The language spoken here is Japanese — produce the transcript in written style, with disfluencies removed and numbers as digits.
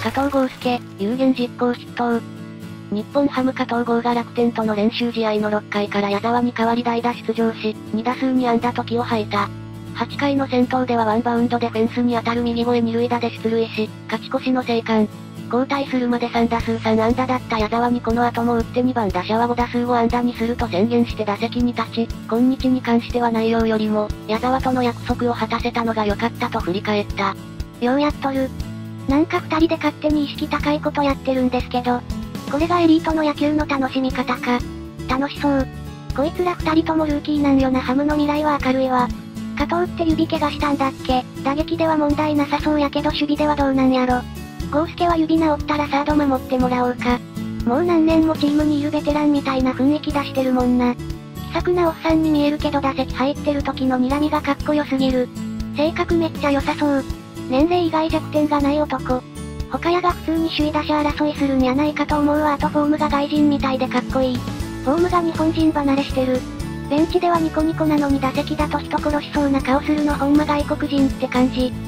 加藤豪介、有言実行筆頭。日本ハム加藤豪が楽天との練習試合の6回から矢沢に代わり代打出場し、2打数2安打と気を吐いた。8回の先頭ではワンバウンドでフェンスに当たる右越え二塁打で出塁し、勝ち越しの生還。交代するまで3打数3安打だった矢沢にこの後も打って2番打者は5打数5安打にすると宣言して打席に立ち、今日に関しては内容よりも、矢沢との約束を果たせたのが良かったと振り返った。 ようやっとる。なんか2人で勝手に意識高いことやってるんですけど、これがエリートの野球の楽しみ方か。楽しそう。こいつら2人ともルーキーなんよな。ハムの未来は明るいわ。加藤って指怪我したんだっけ？打撃では問題なさそうやけど守備ではどうなんやろ。豪介は指治ったらサード守ってもらおうか。もう何年もチームにいるベテランみたいな雰囲気出してるもんな。気さくなおっさんに見えるけど打席入ってる時の睨みがかっこよすぎる。性格めっちゃ良さそう。年齢以外弱点がない男。他やが普通に首位打者争いするんやないかと思うわ。あとフォームが外人みたいでかっこいい。フォームが日本人離れしてる。ベンチではニコニコなのに打席だと人殺しそうな顔するのほんま外国人って感じ。